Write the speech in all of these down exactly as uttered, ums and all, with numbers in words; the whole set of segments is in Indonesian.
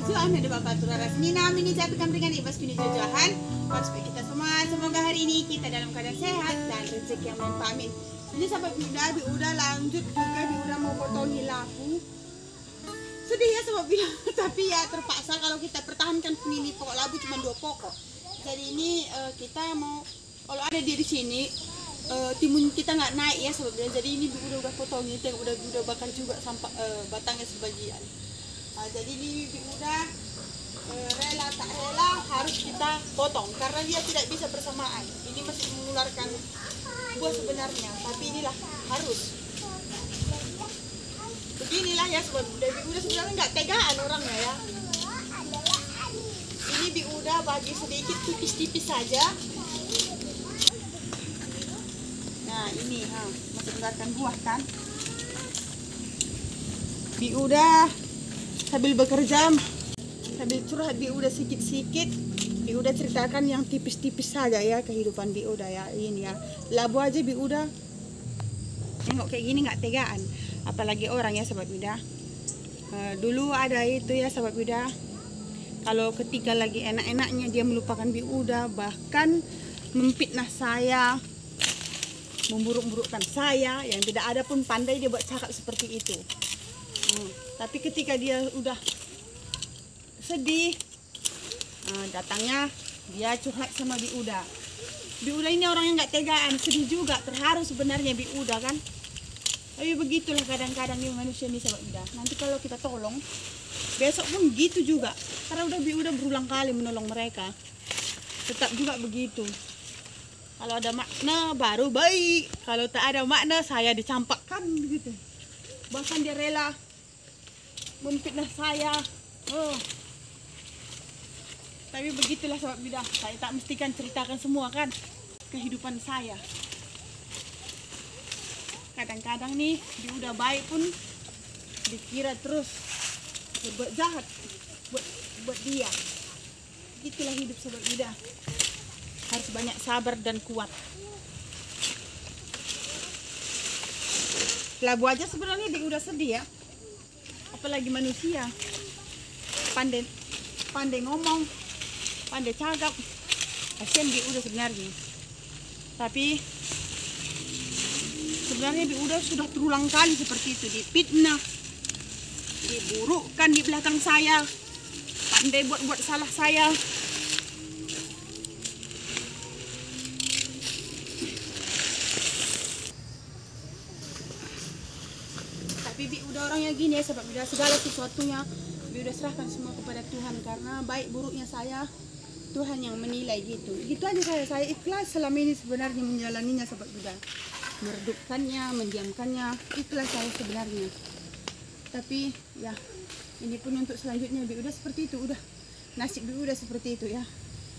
jojohan ada bapak turaras Nina ini jatuh kampringan ibas kini jojohan. Supaya kita semua semoga hari ini kita dalam keadaan sehat dan rezeki yang melimpah, amin. Ini sahabat Biuda, Biuda lanjut juga, Biuda mau potongi labu. Sedih ya sahabat Biuda, tapi ya terpaksa kalau kita pertahankan ini pokok labu cuma dua pokok. Jadi ini uh, kita mau kalau ada dia di sini uh, timun kita nggak naik ya sahabat Biuda. Jadi ini Biuda udah potongi, yang udah Biuda bakar juga sampai uh, batangnya sebagian. Uh, jadi ini Biuda uh, rela tak rela harus kita potong karena dia tidak bisa bersamaan. Ini masih mengeluarkan buah sebenarnya, tapi inilah harus. Beginilah ya sebab Biuda sebenarnya nggak tegaan orangnya ya. Ini Biuda bagi sedikit tipis-tipis saja. Nah ini ha, masih mengeluarkan buah kan. Biuda sambil bekerja, sambil curhat Biuda sikit-sikit. Biuda ceritakan yang tipis-tipis saja ya kehidupan Biuda ya. Ini ya labu aja Biuda tengok kayak gini nggak tegaan, apalagi orang ya sahabat Biuda. Uh, dulu ada itu ya sahabat Biuda, kalau ketika lagi enak-enaknya dia melupakan Biuda, bahkan memfitnah saya, memburuk-burukkan saya, yang tidak ada pun pandai dia buat cakap seperti itu. Hmm. Tapi ketika dia udah sedih, nah, datangnya dia curhat sama Biuda. Biuda ini orang yang nggak tegaan, sedih juga, terharu sebenarnya Biuda kan. Tapi begitulah kadang-kadang nih manusia ini sahabat Biuda. Nanti kalau kita tolong, besok pun gitu juga. Karena udah Biuda berulang kali menolong mereka, tetap juga begitu. Kalau ada makna baru baik, kalau tak ada makna saya dicampakkan begitu. Bahkan dia rela memfitnah saya. Oh. Tapi begitulah sahabat Biuda, saya tak mestikan ceritakan semua kan kehidupan saya. Kadang-kadang nih Biuda baik pun dikira terus berbuat jahat buat buat dia. Begitulah hidup sahabat Biuda, harus banyak sabar dan kuat. Labu aja sebenarnya Biuda sedih ya, apalagi manusia. Pandai pandai ngomong, pandai cakap, kasihan Biuda sebenarnya. Tapi sebenarnya Biuda sudah berulang kali seperti itu, difitnah, diburukkan di belakang saya, pandai buat-buat salah saya. Tapi Biuda orangnya gini ya sebab Biuda segala sesuatunya Biuda serahkan semua kepada Tuhan, karena baik buruknya saya Tuhan yang menilai gitu. Gitu aja saya, saya ikhlas selama ini sebenarnya menjalaninya sahabat Biuda. Meredupkannya, mendiamkannya, ikhlas saya sebenarnya. Tapi ya ini pun untuk selanjutnya Biuda seperti itu, udah nasib Biuda seperti itu ya.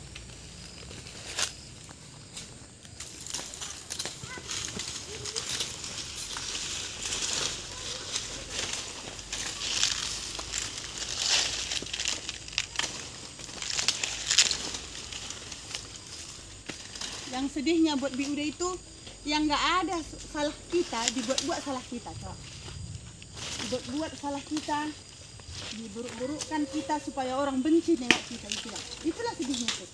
Yang sedihnya buat Biuda itu yang nggak ada salah kita, dibuat-buat salah kita, coba. Dibuat-buat salah kita, diburuk-burukkan kita supaya orang benci nengok kita, itulah. Itulah sedihnya tuh.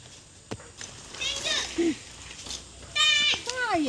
Saya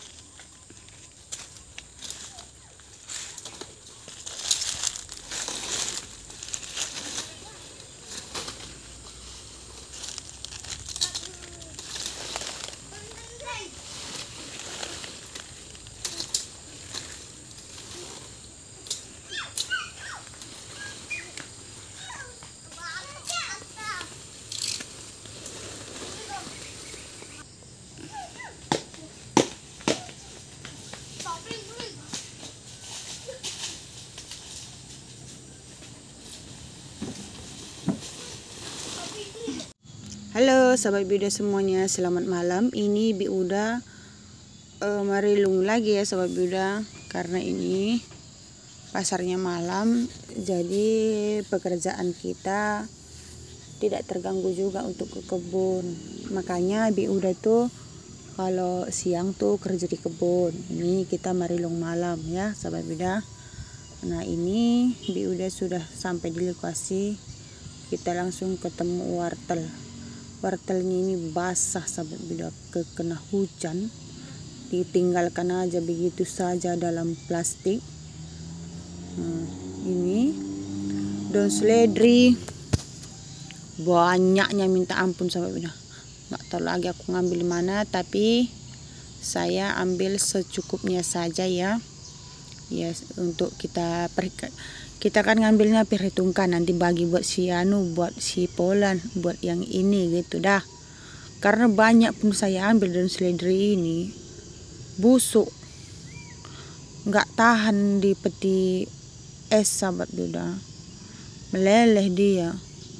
halo sahabat Biuda semuanya, selamat malam. Ini Biuda uh, merilung lagi ya sahabat Biuda, karena ini pasarnya malam, jadi pekerjaan kita tidak terganggu juga untuk ke kebun. Makanya Biuda tuh kalau siang tuh kerja di kebun, ini kita merilung malam ya sahabat Biuda. Nah ini Biuda sudah sampai di lokasi kita langsung ketemu wortel. Wortelnya ini basah sahabat bidah, kena hujan, ditinggalkan aja begitu saja dalam plastik. Nah, ini daun seledri banyaknya minta ampun sahabat bidah. Nggak tahu lagi aku ngambil mana, tapi saya ambil secukupnya saja ya. Ya, untuk kita kita kan ngambilnya perhitungkan, nanti bagi buat si anu, buat si Polan, buat yang ini gitu dah. Karena banyak pun saya ambil daun seledri ini busuk, nggak tahan di peti es sahabat bidah, meleleh dia.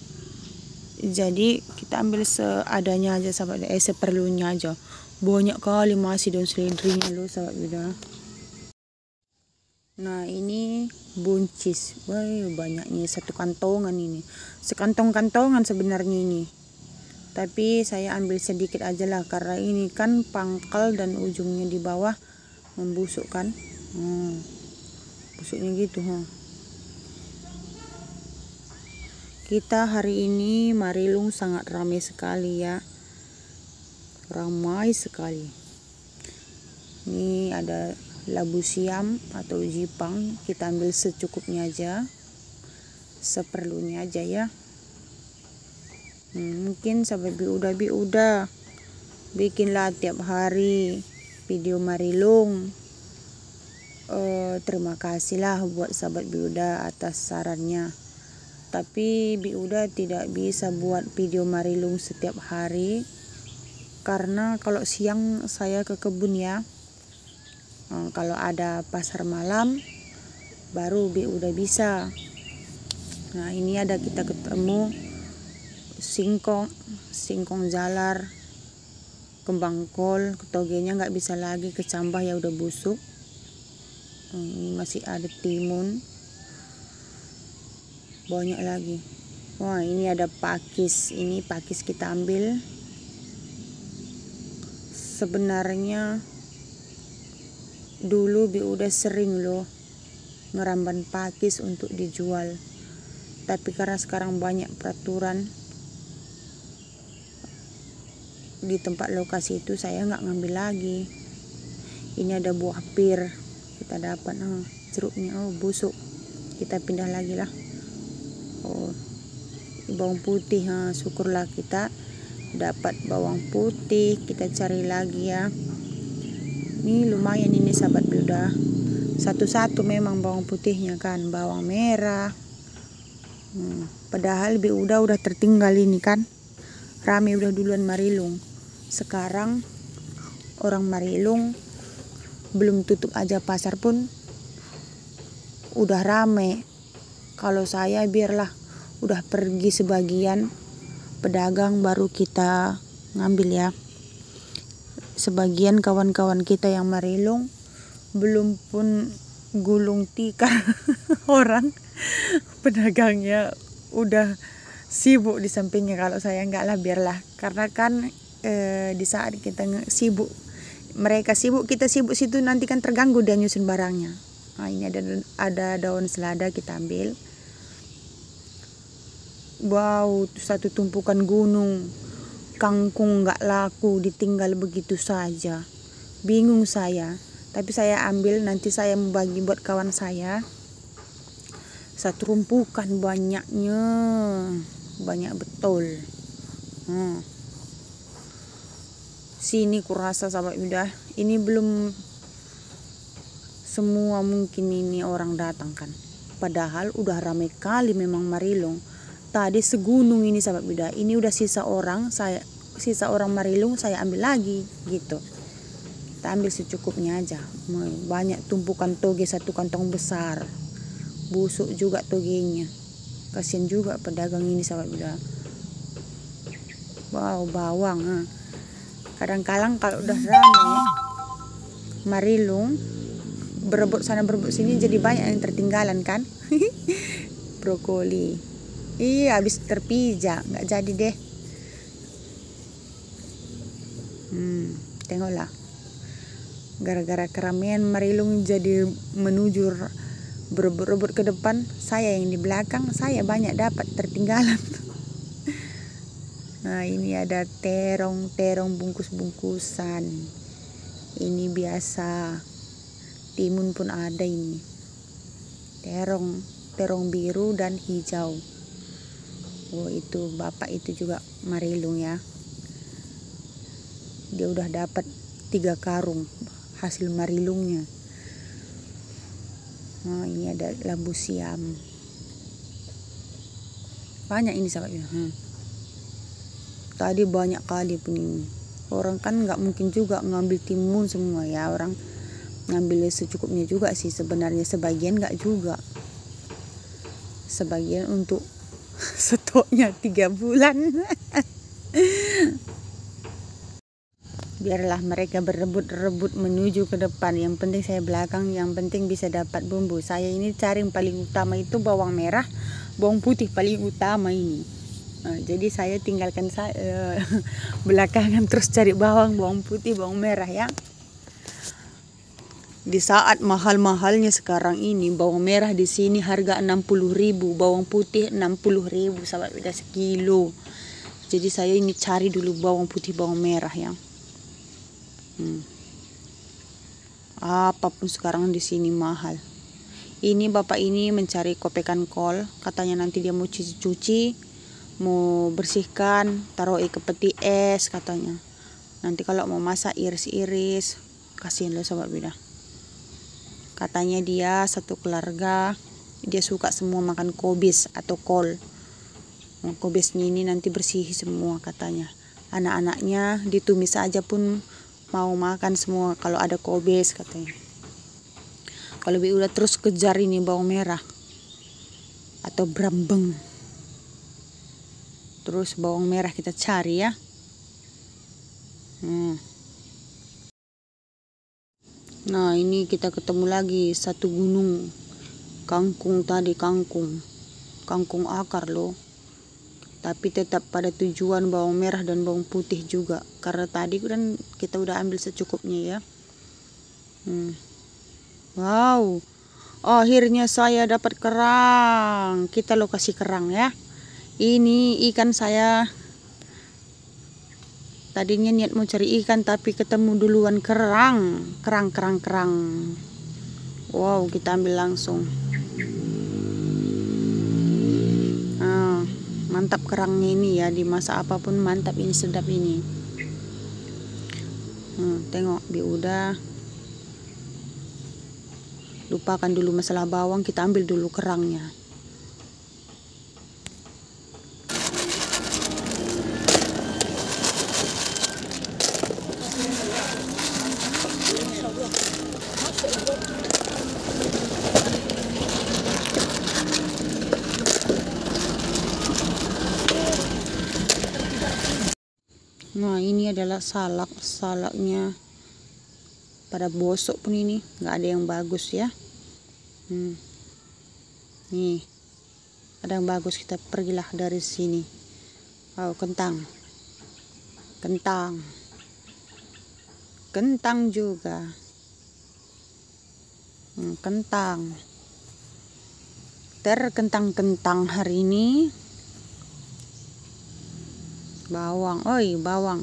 Jadi kita ambil seadanya aja sahabat bidah, eh seperlunya aja. Banyak kali masih daun seledrinya loh sahabat bidah. Nah ini buncis, wah banyaknya, satu kantongan ini, sekantong-kantongan sebenarnya ini, tapi saya ambil sedikit aja lah karena ini kan pangkal dan ujungnya di bawah membusuk kan. hmm, busuknya gitu. huh. Kita hari ini Marilung sangat ramai sekali ya, ramai sekali. Ini ada labu siam atau jipang, kita ambil secukupnya aja, seperlunya aja ya. hmm, mungkin sahabat bi udah bi udah bikinlah tiap hari video Marilung. uh, terima kasih lah buat sahabat bi udah atas sarannya, tapi bi udah tidak bisa buat video Marilung setiap hari karena kalau siang saya ke kebun ya. Hmm, kalau ada pasar malam baru bi udah bisa. Nah ini ada kita ketemu singkong, singkong jalar, kembang kol, togenya nggak bisa lagi kecambah ya, udah busuk. Hmm, ini masih ada timun, banyak lagi. Wah ini ada pakis, ini pakis kita ambil. Sebenarnya dulu bi udah sering loh ngeramban pakis untuk dijual, tapi karena sekarang banyak peraturan di tempat lokasi itu saya nggak ngambil lagi. Ini ada buah pir kita dapat, oh, jeruknya oh busuk, kita pindah lagi lah. Oh bawang putih, ha, syukurlah kita dapat bawang putih, kita cari lagi ya. Ini lumayan ini sahabat bidah, satu-satu memang bawang putihnya kan, bawang merah. hmm, padahal bi udah udah tertinggal ini kan, rame udah duluan Marilung. Sekarang orang Marilung belum tutup aja pasar pun udah rame. Kalau saya biarlah udah pergi sebagian pedagang baru kita ngambil ya. Sebagian kawan-kawan kita yang Marilung belum pun gulung tikar orang pedagangnya udah sibuk di sampingnya. Kalau saya enggak lah, biarlah, karena kan e, di saat kita sibuk, mereka sibuk, kita sibuk situ, nanti kan terganggu dia nyusun barangnya. Nah ini ada ada daun selada kita ambil. Wow, satu tumpukan gunung kangkung nggak laku, ditinggal begitu saja. Bingung saya, tapi saya ambil, nanti saya membagi buat kawan saya. Satu rumpukan banyaknya, banyak betul. hmm. Sini kurasa sahabat bidah, ini belum semua mungkin ini orang datang kan, padahal udah ramai kali memang Marilung. Tadi segunung ini sahabat bidah, ini udah sisa orang, saya sisa orang Marilung saya ambil lagi gitu. Kita ambil secukupnya aja. Banyak tumpukan toge, satu kantong besar, busuk juga togenya. Kasian juga pedagang ini sahabat bidah. Wow, bawang. Ha. Kadang-kadang kalau udah ramai Marilung, berebut sana berebut sini, jadi banyak yang tertinggalan kan. Brokoli. Iya, habis terpijak, nggak jadi deh. Hmm, tengoklah. Gara-gara keramaian Marilung jadi menuju berebut-rebut ke depan, saya yang di belakang, saya banyak dapat tertinggalan. Nah, ini ada terong-terong bungkus-bungkusan. Ini biasa. Timun pun ada ini. Terong, terong biru dan hijau. Oh, itu bapak itu juga Marilung ya. Dia udah dapat tiga karung hasil Marilungnya. Nah, ini ada labu siam. Banyak ini sahabat. Hmm. Tadi banyak kali pun ini. Orang kan nggak mungkin juga ngambil timun semua ya, orang ngambil secukupnya juga sih sebenarnya, sebagian nggak juga, sebagian untuk stoknya tiga bulan. Biarlah mereka berebut-rebut menuju ke depan, yang penting saya belakang, yang penting bisa dapat bumbu. Saya ini cari yang paling utama itu bawang merah, bawang putih paling utama ini. Nah, jadi saya tinggalkan saya uh, belakangan terus cari bawang, bawang putih, bawang merah ya. Di saat mahal-mahalnya sekarang ini, bawang merah di sini harga enam puluh ribu, bawang putih enam puluh ribu, sahabat beda sekilo. Jadi saya ini cari dulu bawang putih, bawang merah ya. Hmm. Apapun sekarang di sini mahal. Ini bapak ini mencari kopekan kol, katanya nanti dia mau cuci-cuci, mau bersihkan, taruh ke peti es katanya. Nanti kalau mau masak iris-iris, kasihin loh sahabat beda. Katanya dia satu keluarga, dia suka semua makan kobis atau kol. Kobisnya ini nanti bersih semua katanya. Anak-anaknya ditumis aja pun mau makan semua kalau ada kobis katanya. Kalau udah terus kejar ini bawang merah atau brambeng. Terus bawang merah kita cari ya. Hmm. Nah, ini kita ketemu lagi satu gunung kangkung tadi, kangkung kangkung akar loh, tapi tetap pada tujuan bawang merah dan bawang putih juga, karena tadi kan kita udah ambil secukupnya ya. hmm. Wow, akhirnya saya dapat kerang. Kita lokasi kerang ya. Ini ikan saya tadinya niat mau cari ikan, tapi ketemu duluan kerang, kerang, kerang, kerang. Wow, kita ambil langsung. Ah, mantap kerangnya ini ya, dimasak apapun mantap ini, sedap ini. Hmm, tengok, bi udah. Lupakan dulu masalah bawang, kita ambil dulu kerangnya. Nah, ini adalah salak, salaknya pada bosok pun ini, nggak ada yang bagus ya. Hmm. Nih, ada yang bagus, kita pergilah dari sini. Oh, kentang, kentang, kentang juga, hmm, kentang, terkentang-kentang hari ini. Bawang, oi bawang.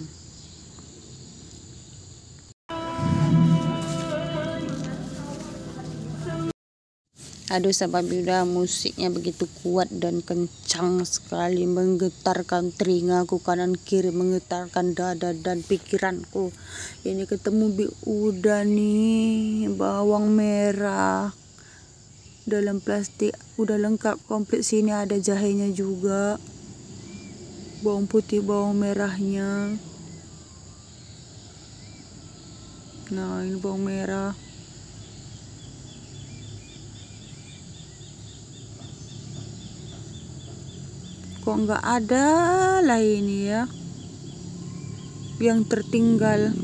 Aduh sahabat Buddha, musiknya begitu kuat dan kencang sekali, menggetarkan telingaku kanan kiri, menggetarkan dada dan pikiranku. Ini ketemu bi udah nih, bawang merah dalam plastik, udah lengkap komplit. Sini ada jahenya juga, bawang putih, bawang merahnya. Nah, ini bawang merah. Kok nggak ada lah ini ya yang tertinggal.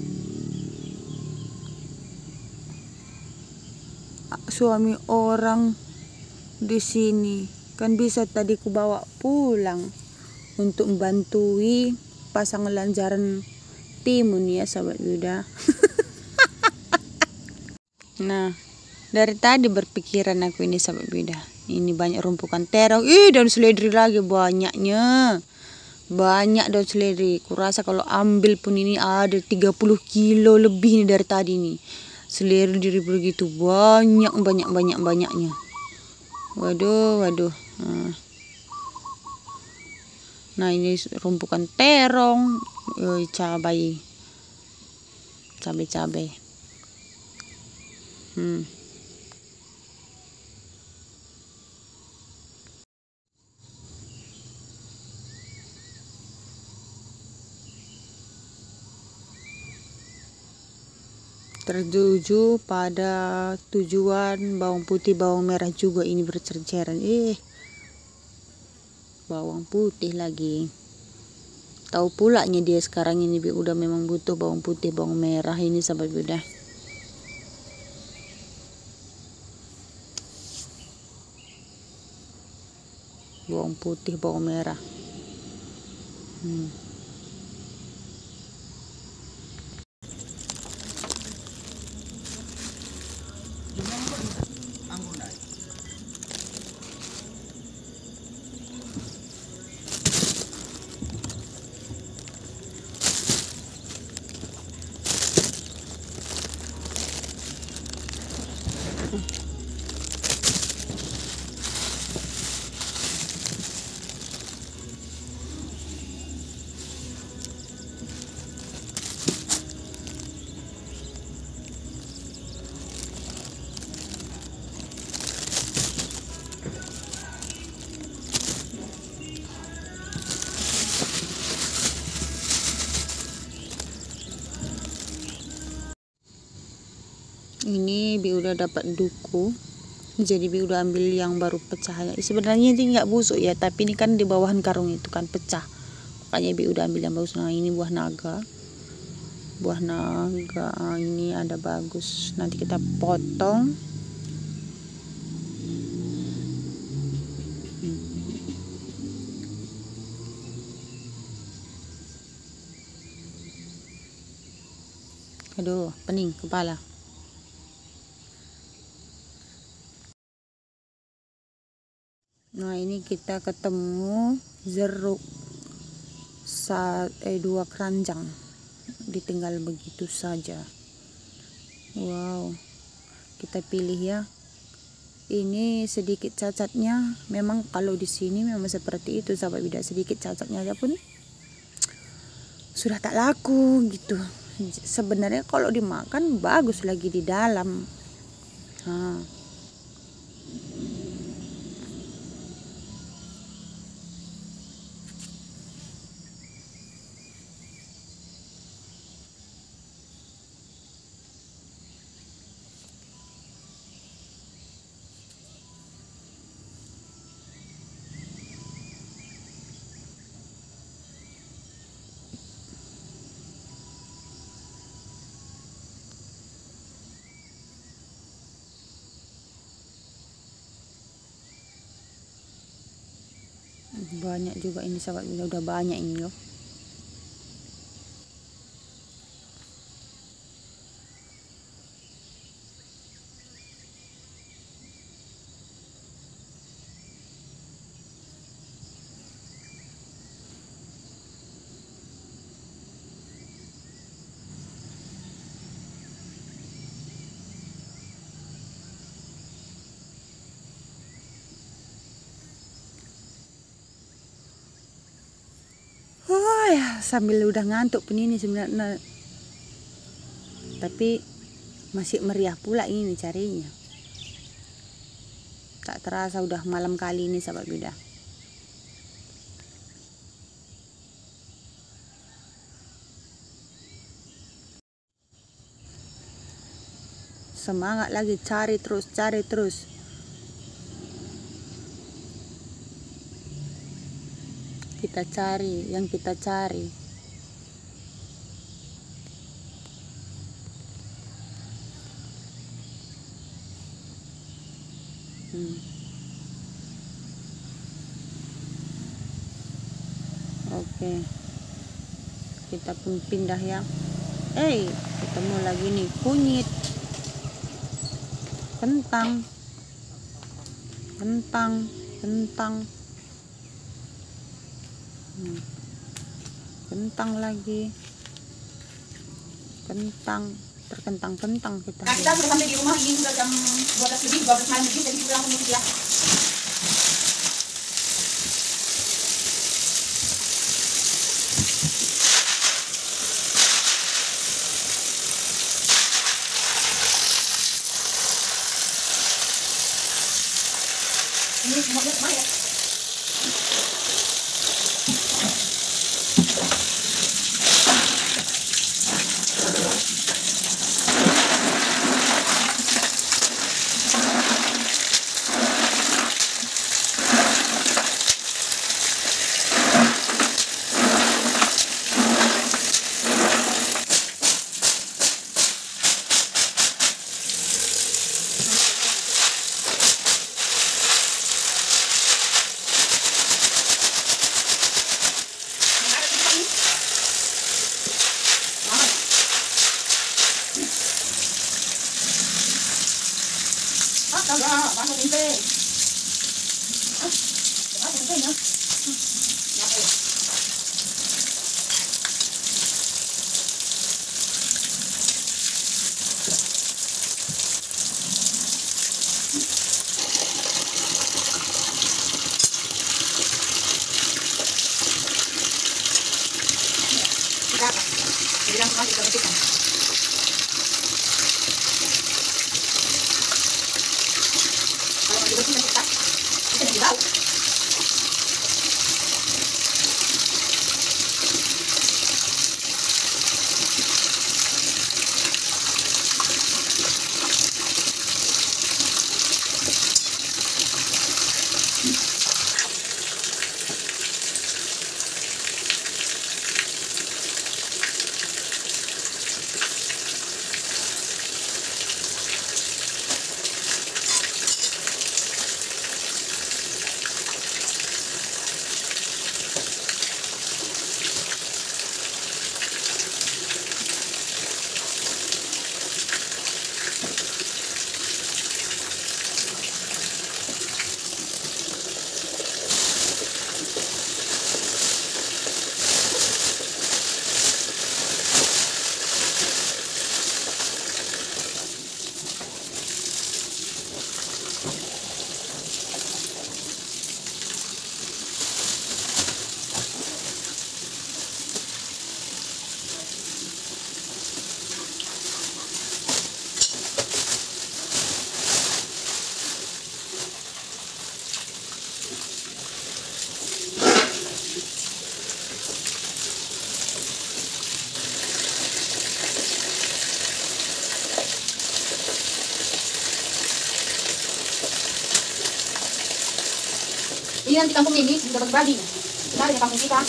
Suami orang di sini kan bisa tadi ku bawa pulang untuk membantui pasang lanjaran timun ya sahabat Buddha. Nah, dari tadi berpikiran aku ini sahabat Buddha, ini banyak rumpukan terong, ih dan seledri lagi banyaknya, Banyak daun seledri. Kurasa kalau ambil pun ini ada tiga puluh kilo lebih nih dari tadi nih. Seledri begitu banyak banyak banyak banyaknya. Waduh, waduh. Nah, nah ini rumpukan terong, eh, cabai, cabai-cabai. Hmm. Tertuju pada tujuan bawang putih, bawang merah juga ini berceceran. Eh, bawang putih lagi. Tahu pulanya dia sekarang ini udah memang butuh bawang putih, bawang merah ini sahabat udah. Bawang putih, bawang merah. Hmm. Ini Bi udah dapat duku, jadi Bi udah ambil yang baru pecah. Sebenarnya ini nggak busuk ya, tapi ini kan di bawahan karung itu kan pecah, makanya Bi udah ambil yang bagus. Nah ini buah naga, buah naga ini ada bagus, nanti kita potong. Aduh, pening kepala. Nah ini kita ketemu jeruk saat eh dua keranjang, ditinggal begitu saja. Wow, kita pilih ya. Ini sedikit cacatnya, memang kalau di sini memang seperti itu sahabat bidak, sedikit cacatnya aja pun sudah tak laku gitu. Sebenarnya kalau dimakan bagus lagi di dalam. Nah. Banyak juga ini sahabat, udah banyak ini loh. Oh ya, sambil udah ngantuk pun ini sebenarnya, tapi masih meriah pula ini carinya. Tak terasa udah malam kali ini sahabat bidak. Semangat lagi, cari terus, cari terus. Kita cari yang kita cari. Hmm. Oke, kita pun pindah ya. Eh, ketemu lagi nih kunyit, kentang, kentang, kentang. Hmm. Kentang lagi. Kentang. Terkentang-kentang kita. Nah, kita sudah sampai di rumah, ini sudah jam dua belas lebih, dua belas malam lebih, jadi pulang dulu ya. Ini semuanya kemana ya? Daga, paano tempe? Ah, paano tempe na? Nako. Daga. Bilang sekali kita bersihkan. Bersihkan kita, kita di bawah. Ini nanti kampung ini sudah berbagi. Kita ada di kampung kita.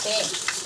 sate.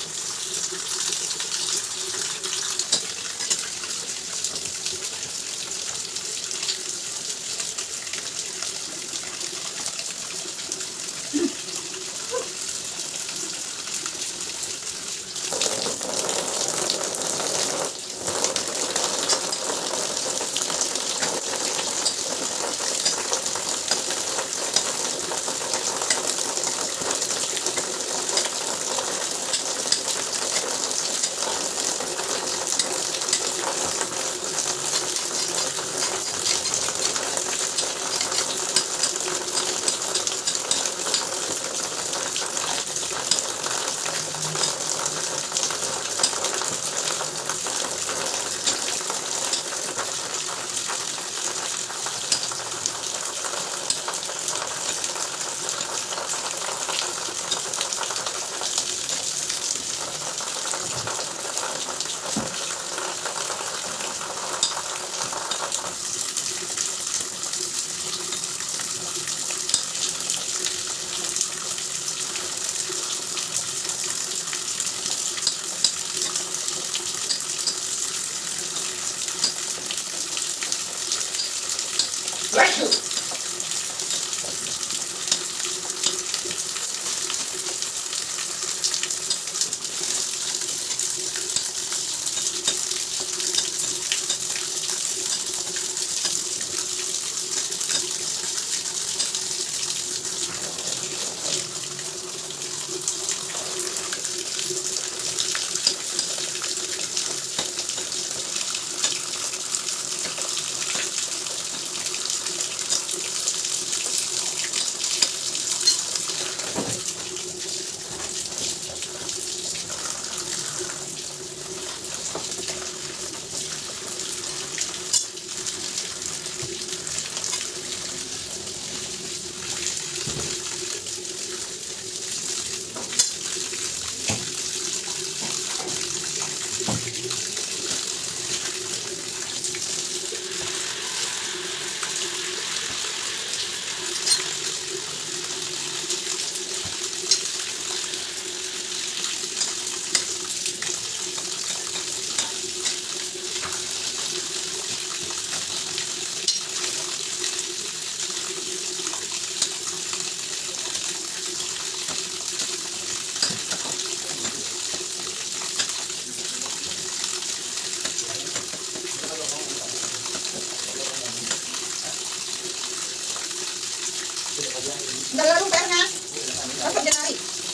Udah lalu P R-nya. Dapat Januari.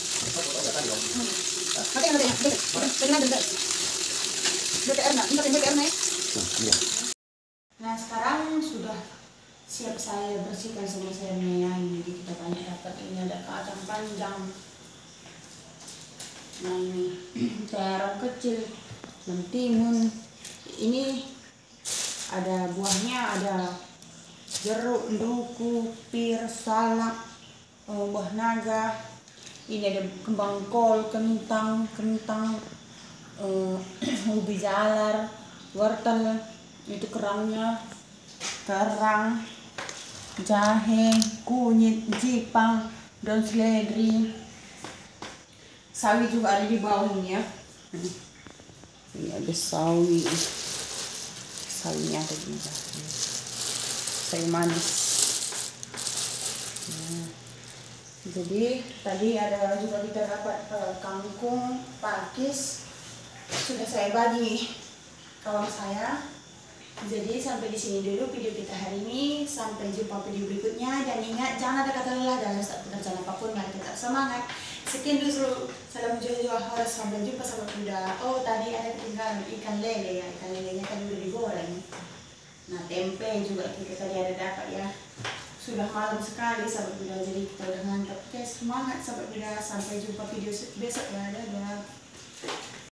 Mati yang nanti. Dengan denda. D P R-nya, minta D P R-nya. Nah, sekarang sudah siap saya bersihkan semua sayurnya ya. Ini kita banyak dapat, ini ada kacang panjang. Nah, ini terong kecil, mentimun. Ini ada buahnya, ada jeruk, duku, pir, salak, uh, buah naga. Ini ada kembang kol, kentang, kentang, uh, ubi jalar, wortel, itu kerangnya, kerang, jahe, kunyit, jipang, daun seledri. Sawi juga ada di bawah ini ya. Ini ada sawi, sawinya ada di bawah. Sawi manis. Nah, jadi tadi ada juga kita dapat uh, kangkung, pakis, sudah saya bagi kawan saya. Jadi sampai di sini dulu video kita hari ini. Sampai jumpa video berikutnya. Dan ingat, jangan ada kata lelah dalam setiap pekerjaan apapun. Mari tetap semangat. Sekian dulu. Salam jual-jual. Sampai jumpa sahabat muda. Oh, tadi ada ketinggalan ikan lele ya. Ikan lelenya kan udah digoreng. Nah, tempe juga kita tadi ada dapat ya. Sudah malam sekali sahabat muda. Jadi kita udah ngantuk. Oke, semangat sahabat muda. Sampai jumpa video besok ya. Dadah.